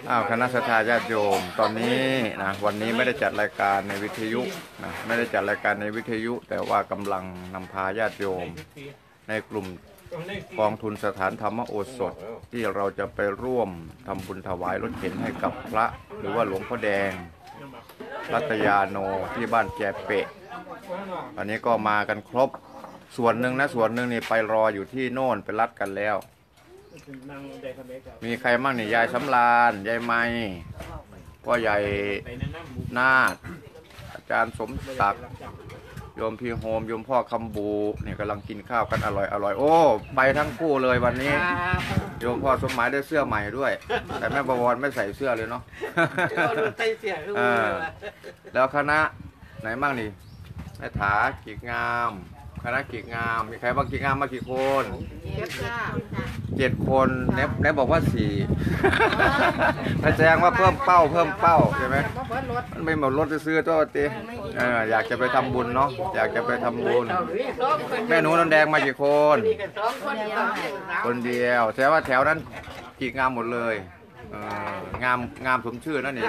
คณะสัตยาติโยมตอนนี้นะวันนี้ไม่ได้จัดรายการในวิทยุนะไม่ได้จัดรายการในวิทยุแต่ว่ากำลังนำพาญาติโยมในกลุ่มกองทุนสถานธรรมโอสถที่เราจะไปร่วมทำบุญถวายรถเข็นให้กับพระหรือว่าหลวงพ่อแดงรัตยาโนที่บ้านแจเปะอันนี้ก็มากันครบส่วนหนึ่งนี่ไปรออยู่ที่โน่นไปรัดกันแล้วมีใครมั่งนี่ยายสำราญยายไม้พ่อใหญ่นาคอาจารย์สมศักดิ์โยมพี่โฮมโยมพ่อคำบูเนี่ยกำลังกินข้าวกันอร่อยโอ้ไปทั้งคู่เลยวันนี้โยมพ่อสมหมายได้เสื้อใหม่ด้วยแต่แม่บวรไม่ใส่เสื้อเลยเนาะแล้วคณะไหนบ้างนี่แม่ถากีกงามคณะกีกงามมีใครบ้างกีกงามมากี่คน7 คนเนบบอกว่า4แสดงว่าเพิ่มเป้าใช่ไหมมันไม่หมดรถจะซื้อตัวตีอยากจะไปทำบุญเนาะอยากจะไปทำบุญแม่หนูน้ำแดงมากี่คนเดียวแสดงว่าแถวนั้นกีกงามหมดเลยงามสมชื่อนั่นเอง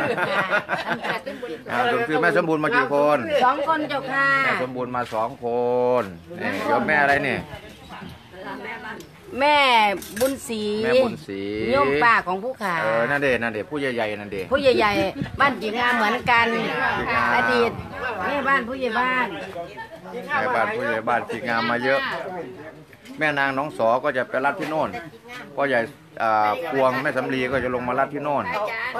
สมชื่อแม่สมบูรณ์มากี่คน 2 คนเจ้าค่ะแม่สมบูรณ์มา2 คนนี่โยมแม่อะไรนี่แม่บุญศรีโยมป้าของผู้ขานั่นเด็ผู้ใหญ่ๆนั่นเด็ผู้ใหญ่ๆบ้านกีงามเหมือนกันอดีตแม่บ้านผู้ใหญ่บ้านผู้ใหญ่บ้านกีงามมาเยอะแม่นางน้องสอก็จะไปรับที่โน่นพ่อใหญ่พวงแม่สำลีก็จะลงมารับที่โน่น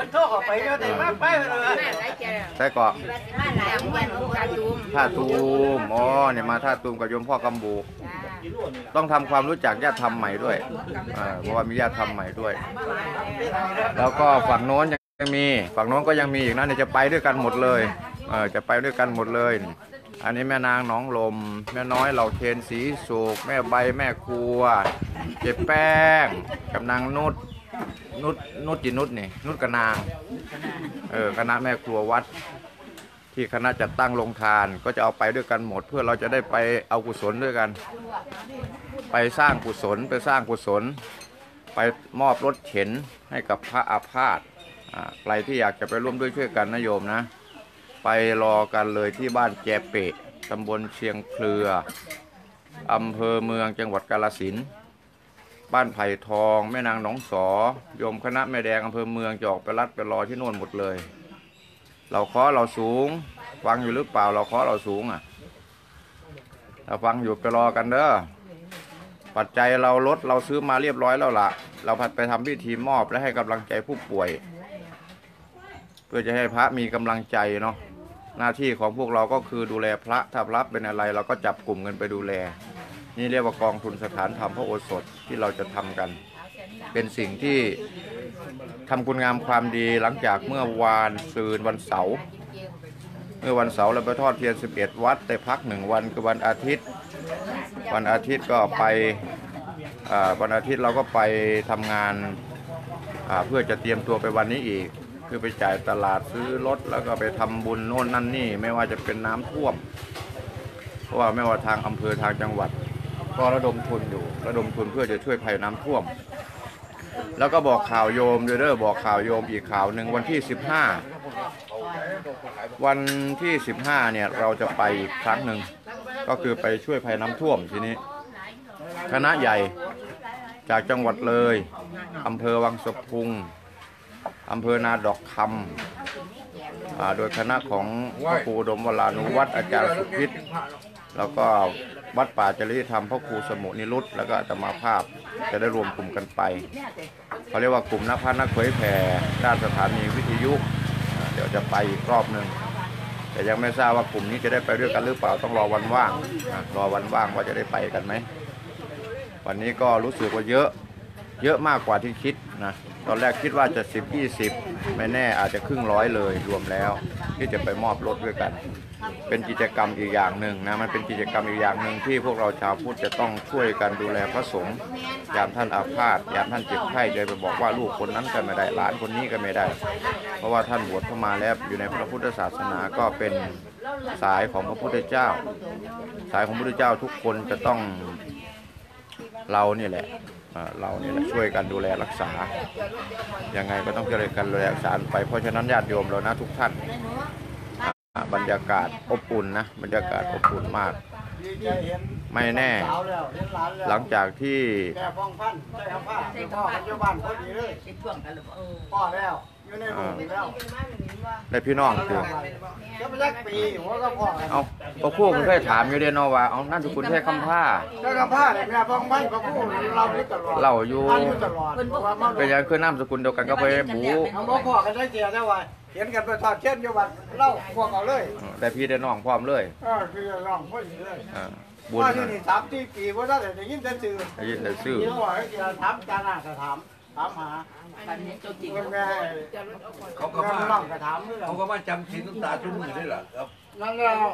ใช่ก่อนท่าตูมเนี่ยมาท่าตูมกับโยมพ่อกำบูต้องทำความรู้จักญาติธรรมใหม่ด้วยเพราะว่ามีญาติธรรมใหม่ด้วย แล้วก็ฝั่งโน้นยังมีฝั่งโน้นก็ยังมีอีกนะเนี่ยจะไปด้วยกันหมดเลยจะไปด้วยกันหมดเลยอันนี้แม่นางหนองลมแม่น้อยเหล่าเคนสีสุกแม่ใบแม่ครัวเจ็บแป้งกับนางนุชจีนุชนี่นุชกับนางคณะแม่ครัววัดที่คณะจัดตั้งโรงทานก็จะเอาไปด้วยกันหมดเพื่อเราจะได้ไปเอากุศลด้วยกันไปสร้างกุศลไปมอบรถเข็นให้กับพระอาพาธใครที่อยากจะไปร่วมด้วยช่วยกันนะโยมนะไปรอกันเลยที่บ้านแจเปะตำบลเชียงเครืออำเภอเมืองจังหวัดกาฬสินธุ์บ้านไผ่ทองแม่นางหนองสอโยมคณะแม่แดงอำเภอเมืองจะออกไปรัดไปรอที่โน่นหมดเลยเราขอเราสูงฟังอยู่หรือเปล่าเราขอเราสูงเราฟังอยู่ไปรอกันเด้อปัจจัยเราลดเราซื้อมาเรียบร้อยแล้วล่ะเราพัดไปทำพิธีมอบและให้กำลังใจผู้ป่วยเพื่อจะให้พระมีกำลังใจเนาะหน้าที่ของพวกเราก็คือดูแลพระถ้าพระเป็นอะไรเราก็จับกลุ่มกันไปดูแลนี่เรียกว่ากองทุนสถานธรรมพระโอสถที่เราจะทำกันเป็นสิ่งที่ทำคุณงามความดีหลังจากเมื่อวานซืนวันเสาร์เราไปทอดเทียน11 วัดแต่พัก1 วันคือวันอาทิตย์ก็ไปวันอาทิตย์เราก็ไปทำงานเพื่อจะเตรียมตัวไปวันนี้อีกคือไปจ่ายตลาดซื้อรถแล้วก็ไปทำบุญโน่นนั่นนี่ไม่ว่าจะเป็นน้ำท่วมเพราะว่าไม่ว่าทางอำเภอทางจังหวัดก็ระดมทุนเพื่อจะช่วยภัยน้ำท่วมแล้วก็บอกข่าวโยมด้วยบอกข่าวโยมอีกข่าวหนึ่งวันที่15เนี่ยเราจะไปอีกครั้งหนึ่งก็คือไปช่วยภัยน้ำท่วมทีนี้คณะใหญ่จากจังหวัดเลยอำเภอวังสะพุงอำเภอนาดอกคำโดยคณะของพระครูอุดมวรานุวัฒน์อาจารย์สุพิษแล้วก็วัดป่าจริยธรรมพระครูสมุนิรุตแล้วก็อาตมาภาพจะได้รวมกลุ่มกันไปเขาเรียกว่ากลุ่มนักพัฒนาเผยแผ่ด้านสถานีวิทยุเดี๋ยวจะไปอีกรอบหนึ่งแต่ยังไม่ทราบว่ากลุ่มนี้จะได้ไปด้วยกันหรือเปล่าต้องรอวันว่างว่าจะได้ไปกันไหมวันนี้ก็รู้สึกว่าเยอะมากกว่าที่คิดนะตอนแรกคิดว่าจะ10-20ไม่แน่อาจจะครึ่งร้อยเลยรวมแล้วที่จะไปมอบรถด้วยกันเป็นกิจกรรมอีกอย่างหนึ่งนะมันเป็นกิจกรรมอีกอย่างหนึ่งที่พวกเราชาวพุทธจะต้องช่วยกันดูแลพระสงฆ์ยามท่านอาพาธยามท่านเจ็บไข้จะไปบอกว่าลูกคนนั้นก็ไม่ได้หลานคนนี้ก็ไม่ได้เพราะว่าท่านบวชเข้ามาแล้วอยู่ในพระพุทธศาสนาก็เป็นสายของพระพุทธเจ้าทุกคนจะต้องเรานี่แหละเราเนี่ยช่วยกันดูแลรักษายังไงก็ต้องช่วยกันดูแลรักษาไปเพราะฉะนั้นญาติโยมเรานะทุกท่านบรรยากาศอบอุ่นนะบรรยากาศอบอุ่นมากไม่แน่หลังจากที่ได้พี่น้องคือเอาพอคู่มันเคยถามอยู่เดนอว่าเอานั่นทุกคนแค่คำผ้าเนี่ยพ้องพันก็คู่เราอยู่ตลอดเล่าอยู่เป็นยังคือน้ำสกุลเดียวกันก็ไปบูเอาพ่อกันได้เจียได้ว่าเห็นกันไปทอดเช่นอยู่วันเล่าพวกเอาเลยได้พี่ได้น้องพร้อมเลยคือน้องพ่อดีเลยบุญนี่3 ปีว่าได้ยินแต่ชื่อได้ยินแต่ชื่อถามจานาถามหาเขาก็มาจำศีลน้ำตาจุ่มมือได้หรอครับนั่นแล้ว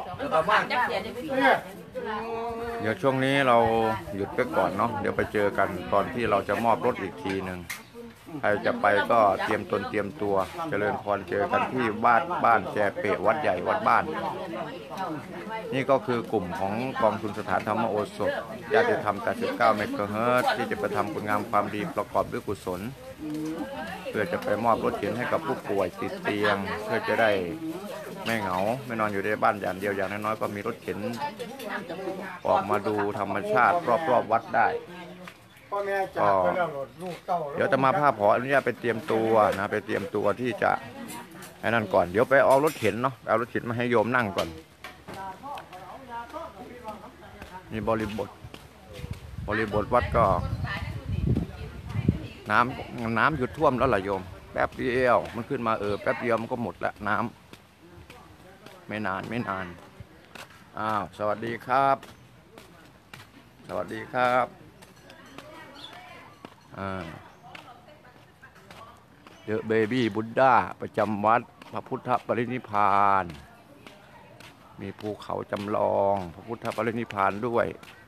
เดี๋ยวช่วงนี้เราหยุดไปก่อนเนาะเดี๋ยวไปเจอกันตอนที่เราจะมอบรถอีกทีหนึ่งใครจะไปก็เตรียมตนเตรียมตัวเจริญพรเจอกันที่บ้านแจเปะวัดใหญ่วัดบ้านนี่ก็คือกลุ่มของกองทุนสถานธรรมโอสถญาติธรรม89 เมกะเฮิรตซ์ที่จะไปทำคุณงามความดีประกอบด้วยกุศลเพื่อจะไปมอบรถเข็นให้กับผู้ป่วยติดเตียงเพื่อจะได้ไม่เหงาไม่นอนอยู่ในบ้านอย่างเดียวอย่างน้อยๆก็มีรถเข็นออกมาดูธรรมชาติรอบๆวัดได้ก็เดี๋ยวจะมาภาพขออนุญาตไปเตรียมตัวนะไปเตรียมตัวที่จะไอ้นั่นก่อนเดี๋ยวไปเอารถเข็นเนาะเอารถเข็นมาให้โยมนั่งก่อนนี่บริบทวัดก็น้ำหยุดท่วมแล้วล่ะโยมแป๊บเดียวมันขึ้นมาแป๊บเดียวมันก็หมดละน้ำไม่นานสวัสดีครับสวัสดีครับเดอะเบบี้บุดดาประจำวัดพระพุทธปรินิพพานมีภูเขาจำลองพระพุทธปรินิพพานด้วย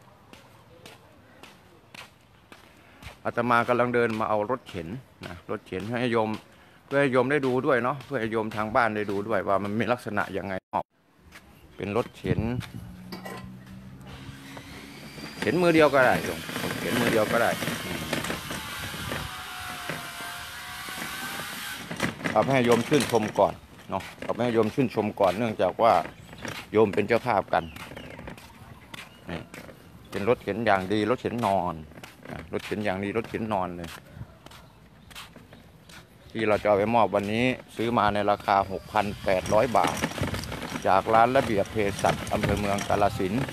อาตมากำลังเดินมาเอารถเข็นนะรถเข็นให้โยมเพื่อให้โยมได้ดูด้วยเนาะเพื่อให้โยมทางบ้านได้ดูด้วยว่ามันมีลักษณะยังไงเป็นรถเข็นมือเดียวก็ได้โยมเข็นมือเดียวก็ได้เอาให้โยมชื่นชมก่อนเนาะเอาให้โยมชื่นชมก่อนเนื่องจากว่าโยมเป็นเจ้าภาพกันนี่เป็นรถเข็นอย่างดีรถเข็นนอนรถเข็นอย่างดีรถเข็นนอนเลยที่เราจะเอาไปมอบวันนี้ซื้อมาในราคา 6,800 บาทจากร้านระเบียบเภสัชอำเภอเมืองกาฬสินธุ์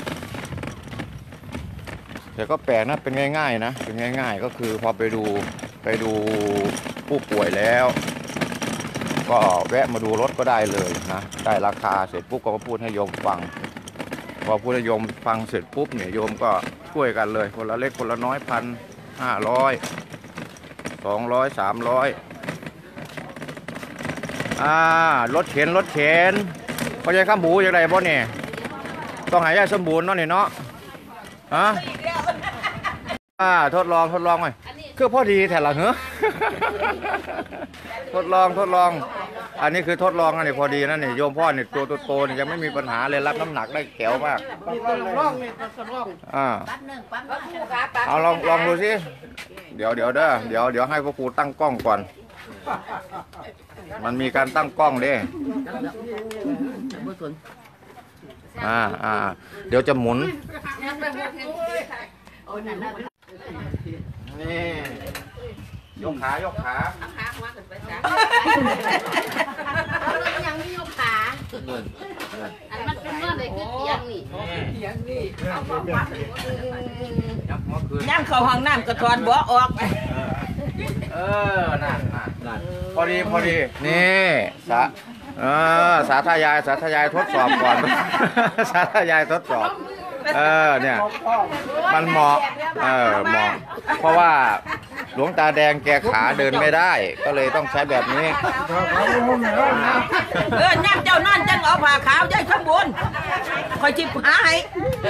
แต่ก็แปลกนะเป็นง่ายๆนะเป็นง่ายๆก็คือพอไปดูผู้ป่วยแล้วก็แวะมาดูรถก็ได้เลยนะได้ราคาเสร็จปุ๊บก็พูดให้โยมฟังพอพูดให้โยมฟังเสร็จปุ๊บเนี่ยโยมก็ช่วยกันเลยคนละเล็กคนละน้อย1,500 200 300รถเข็นเขาจะข้ามบูอย่างไรบ่เนี่ยต้องหายาสมบูรณ์เนาะเนี่ยเนาะทดลองหน่อยคือพอดีแถละเหรอ ทดลองอันนี้คือทดลองอันนี้พอดีนะนี่โยมพ่อเนี่ยตัวโตๆนี่ยังไม่มีปัญหาเลยรับน้ำหนักได้แข็งมากเอาลองดูสิเดี๋ยวให้พ่อครูตั้งกล้องก่อนมันมีการตั้งกล้องดิเดี๋ยวจะหมุนนี่ยกขาหัวขึ้นไปจ้ะยังไม่ยกขาอันมันเป็นเมื่อไหร่คือเตียงนี่ย่างเข้าห้องน้ำกระทอนบ่ออกนั่นพอดีนี่สาธยายทดสอบก่อนสาธยายทดสอบเนี่ยมันเหมาะเพราะว่าหลวงตาแดงแกขาเดินไม่ได้ก็เลยต้องใช้แบบนี้ย่างเจ้านอนจังเอาผ้าขาวใจสมบูรณ์คอยจิบหาให้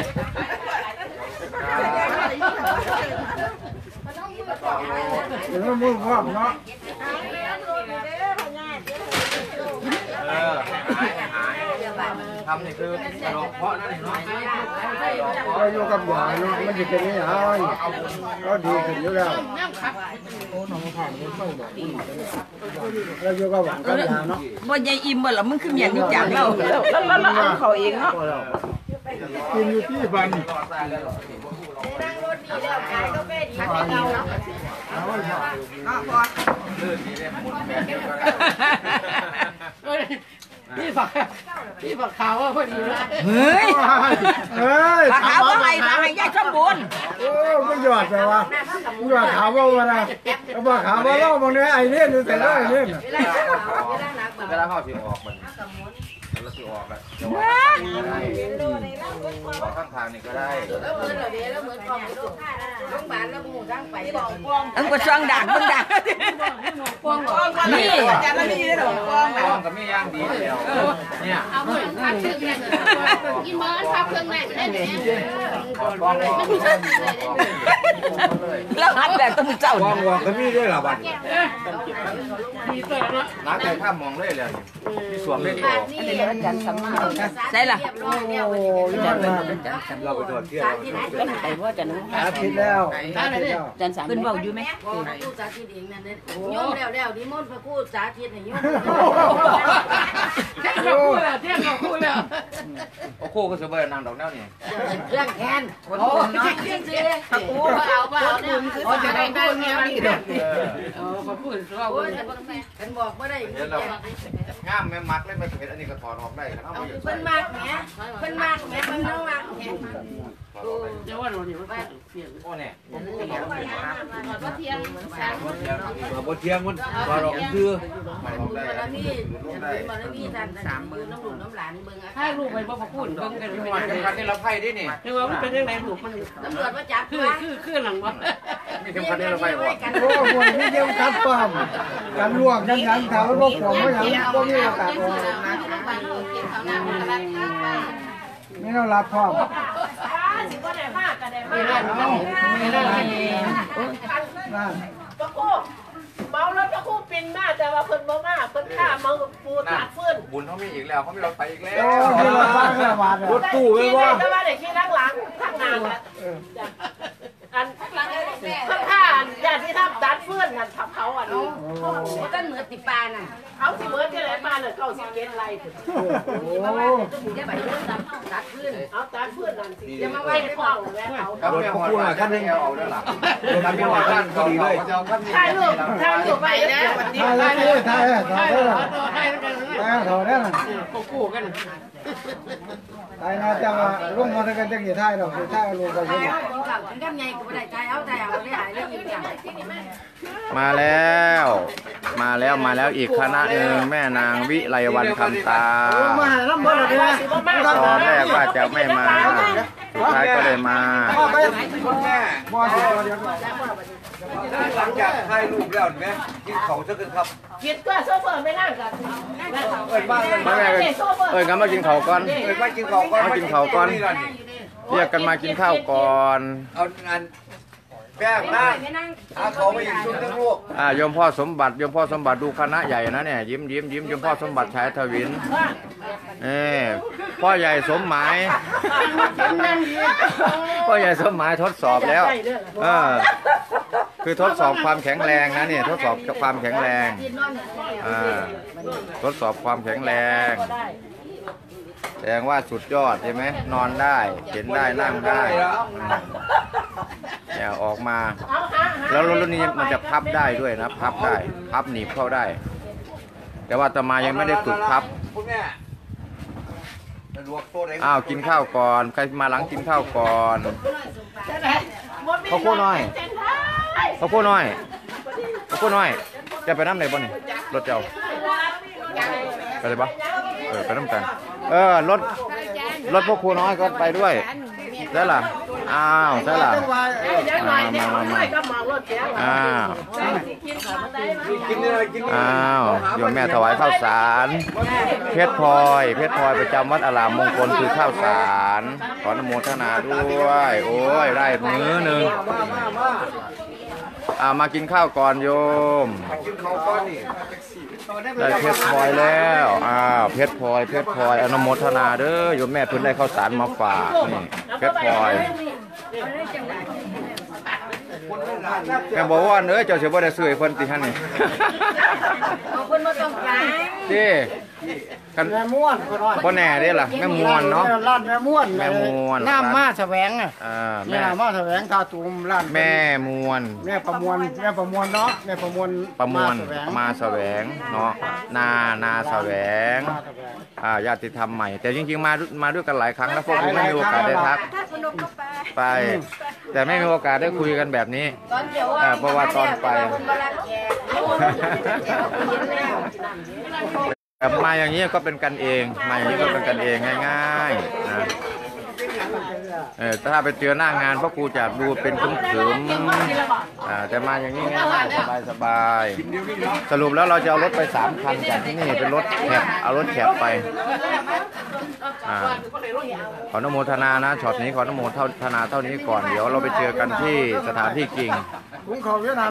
มือคว่ำเนาะทำนี่คือกระดองเพาะนั่นเนาะก็อยู่กับหวานเนาะมันจะเป็นยังไงก็ดีขึ้นอยู่แล้วเราอยู่กับหวานกับยาเนาะบ่ยายอิ่มบ่ล่ะมึงคือเมียนี่จังเราแล้วเอาเขาเองเนาะกินอยู่ที่บ้านนั่งรถดีแล้วขายกาแฟดีไม่เก่าเนาะพี่ฝักขาวว่าพอดีนะเฮ้ยเฮ้ยปลาขาวว่าให้ยายสมบูรณ์โอ้ไม่หยอดแต่ว่าหยอดขาวว่าวันนะเอาปลาขาวว่าเล่าบางเนี้ยไอ้เนี่ยดูแต่ละไอ้เนี่ยเวลาหนักเวลาเข้าสิออกมันแล้วสิออกแล้วออกข้างทางนี่ก็ได้แล้วเหมือนเราเดี๋ยวแล้วเหมือนกองโรงพยาบาลแล้วหมู่ทางไปบอกกองอันก็ช่างดักมึงดักนี่อาจารย์นี่เด้อป้องกองก็ไม่ย่างดีแล้วเนี่ยเอาเหมือนพักเครื่องแรกกินเมื่อพักเครื่องแรกได้ไหมกองเลยแล้วหันแบบต้องเจ้าว่างว่างก็มีด้วยหรอบัดดีตัวแล้วเนาะนักใจข้ามมองเลยเลยมีสวมเลยที่ออกนี่อาจารย์สำมาใช่ล่ะเรียบร้อยแล้วเราไปตรวจเที่ยวไปว่าจะนึกอาทิตย์แล้วอาทิตย์แล้วจันสามเพิ่นเว้าอยู่ไหมพระครูสาธิตเองนั่นโยมแล้วนิมนต์พระครูสาธิตให้โยมเที่ยงเราคู่แล้วเที่ยงเราคู่แล้วโอ้โหก็เสือเบอร์นางดอกแนวนี่เครื่องแคนโอ้ยเครื่องซื้อเลยพระครูเอาเนี่ยโอ้จะได้คู่แนวนี้เด้อขอบคุณเราโอ้ยฉันบอกว่าได้เดี๋ยวเราง่ามแม่มัดเลยไม่เห็นอันนี้ก็ถอดออกได้ครับเอาเพิ่นมากแหมเพิ่นมากแหมเพิ่นน้องมากแหมเดี๋ยวว่าเราเนี่ยว่าเสียงโอ้เนี่ยว่าเทียงบนเที่ยงมันว่าเราคือไม่ออกได้บารมีบารมีท่าน3,000น้ำหลวงน้ำหลานเบิ่งถ้าลูกไปบ่พูดเบิ่งกันไม่ว่าจะพันนี่เราไพ่ดินี่เรียกว่ามันเป็นยังไงลูกมันตำรวจมาจับคือหลังวะมีเข็มขัดนี่เราไพ่วะโอ้คนที่เยี่ยมคัดปั๊มการลวกกันถามว่าพวกผมไม่ยังก็มีโอกาสไม่ต้องรับพร้อมไม่ได้ไม่ได้นั่นเมาแล้วจะคู่ปินมากแต่ว่าเพิ่นบ่มาเพิ่นฆ่าเมาปูตากฟื้นบุญเขามีอีกแล้วเขามีเราไปอีกแล้วโอ้ที่เราบ้านละบาทรถตู้ไม่ว่าแต่ว่าได้ขี้หลังทางนานอันเพิ่นฆ่าญาติที่ทำตัดฟื้นนั่นทับเขาอันนี้ว่าต้นเหมือติปาน่ะเขาสิเหมือนจะได้บ้านน่ะ97ไร่พุ่นโอ้จะไปเรื่องตัดพื้นเอาตัดฟื้นนั่นสิจะมาไว้ในห้องแม่เขาครับแม่หัวขั้นนึงเอาแล้วล่ะขั้นหัวขั้นพอดีเลยจะเอาขั้นนี้ถ่ายรูปไปแล้ววันนี้ถ่ายเลยถ่ายเลยถ่ายเลยให้มันกันถ่ายเขาได้หรอคู่กันถ่ายนะจังว่าลุงมาทำกันจังกี่ถ่ายหรอกถ่ายลุงก็ตายัยงเอากินข้าวกินกับใหญ่ก็บ่ได้ตายเอาได้หายแล้วอีกอย่างมาแล้วอีกคณะหนึ่งแม่นางวิไลวันคำตามาหาลำบากเลยนะตอนแรกว่าจะไม่มาสุดท้ายก็เลยมาไปมอสิเดี๋ยวหลังจากถ่ายรูปแล้วเห็นไหมกินของซะกันครับคิดก็โซเฟอร์ไม่นั่งกันเปิดบ้านเลยมาแม่งั้นมากินข้าวก่อนเปิดบ้านกินของก่อนมากินข้าวก่อนนี่ล่ะนี่เรียกกันมากินข้าวก่อนเอางานแป้งนั่งหาเขาไปอีกชุดทั้งลูกโยมพ่อสมบัติดูคณะใหญ่นะเนี่ยยิ้มโยมพ่อสมบัติชายทวินพ่อใหญ่สมหมายพ่อใหญ่สมหมายทดสอบแล้วคือทดสอบความแข็งแรงนะเนี่ยทดสอบความแข็งแรงทดสอบความแข็งแรงแสดงว่าสุดยอดใช่ไหมนอนได้เข็นได้นั่งได้เนี่ยออกมาแล้วรถนี้มันจะพับได้ด้วยนะพับได้พับหนีบเข้าได้ แต่ว่าอาตมายังไม่ได้ฝึกพับคุณแม่ลวกโต๊ะไหนอ้าวกินข้าวก่อนใครมาหลังกินข้าวก่อนข้าวโพดน้อยจะไปน้ำไหนบ้างนี่รถเจ้าไปเลยปะไปน้ำกันรถพวกครูน้อยก็ไปด้วยใช่ล่ะอ้าวใช่ล่ะมาอ้าวโยมแม่ถวายข้าวสารเพชรพลอยประจำวัดอารามมงคลคือข้าวสารขออนุโมทนาด้วยโอ้ยได้มื้อหนึ่งมากินข้าวก่อนโยมกินข้าวก้อนนี่ได้เพชรพลอยแล้วเพชรพลอยอนุโมทนาเด้อโยมแม่เพิ่นได้ข้าวสารมาฝากนี่เพชรพลอยแม่บอกว่าเจ้าเสียบ่ได้ซื้อให้เพิ่นติท่านนี่เอาคนมาต้องการติกันแม่ม้วนก็น้อยบ่แน่เด้ล่ะแม่มวนเนาะร้านแม่ม้วนแม่ม้วนน้ำมาแสวงอ่ะแม่น้ำมาแสวงท่าตูมร้านแม่มวนแม่ประมวลเนาะแม่ประมวลประมวลแสวงมาแสวงเนาะนาแสวงมาแสวงญาติธรรมใหม่แต่จริงๆมาด้วยกันหลายครั้งแล้วพวกนี้ไม่มีโอกาสได้ทักไป แต่ไม่มีโอกาสได้คุยกันแบบนี้ตอนเดี๋ยวเพราะว่าตอนไปคนมารับแขกแบบมาอย่างนี้ก็เป็นกันเองมาอย่างนี้ก็เป็นกันเองง่ายๆนะถ้าไปเจอหน้างานพระครูจะดูเป็นขรึมๆแต่มาอย่างนี้ง่ายๆสบายๆสรุปแล้วเราจะเอารถไป3 คันจากที่นี่เป็นรถแคบเอารถแคบไปขออนุโมทนานะช็อตนี้ขออนุโมทนาเท่านี้ก่อนเดี๋ยวเราไปเจอกันที่สถานที่จริงถุงเขาเวียดนาม